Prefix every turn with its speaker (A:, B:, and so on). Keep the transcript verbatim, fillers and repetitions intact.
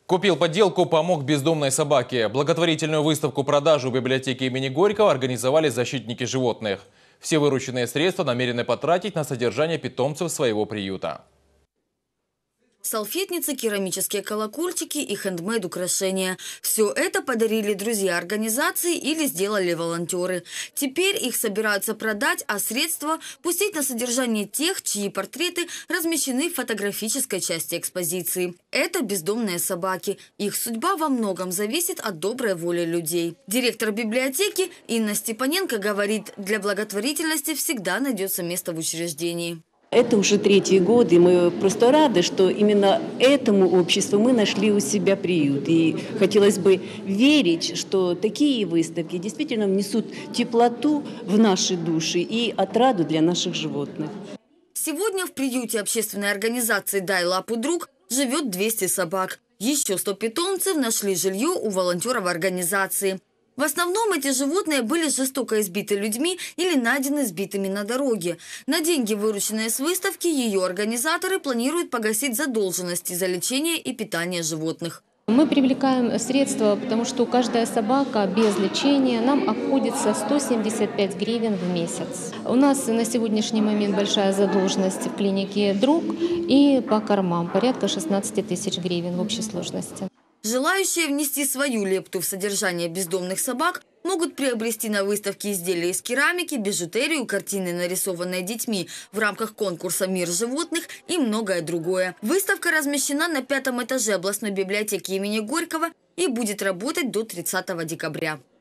A: Купил подделку, помог бездомной собаке. Благотворительную выставку-продажу в библиотеке имени Горького организовали защитники животных. Все вырученные средства намерены потратить на содержание питомцев своего приюта.
B: Салфетницы, керамические колокольчики и хендмейд украшения. Все это подарили друзья организации или сделали волонтеры. Теперь их собираются продать, а средства пустить на содержание тех, чьи портреты размещены в фотографической части экспозиции. Это бездомные собаки. Их судьба во многом зависит от доброй воли людей. Директор библиотеки Инна Степаненко говорит, для благотворительности всегда найдется место в учреждении.
C: Это уже третий год, и мы просто рады, что именно этому обществу мы нашли у себя приют. И хотелось бы верить, что такие выставки действительно внесут теплоту в наши души и отраду для наших животных.
B: Сегодня в приюте общественной организации «Дай лапу, друг» живет двести собак. Еще сто питомцев нашли жилье у волонтеров организации. В основном эти животные были жестоко избиты людьми или найдены сбитыми на дороге. На деньги, вырученные с выставки, ее организаторы планируют погасить задолженности за лечение и питание животных.
D: Мы привлекаем средства, потому что каждая собака без лечения нам обходится сто семьдесят пять гривен в месяц. У нас на сегодняшний момент большая задолженность в клинике «Друг» и по кормам порядка шестнадцати тысяч гривен в общей сложности.
B: Желающие внести свою лепту в содержание бездомных собак могут приобрести на выставке изделия из керамики, бижутерию, картины, нарисованные детьми в рамках конкурса «Мир животных» и многое другое. Выставка размещена на пятом этаже областной библиотеки имени Горького и будет работать до тридцатого декабря.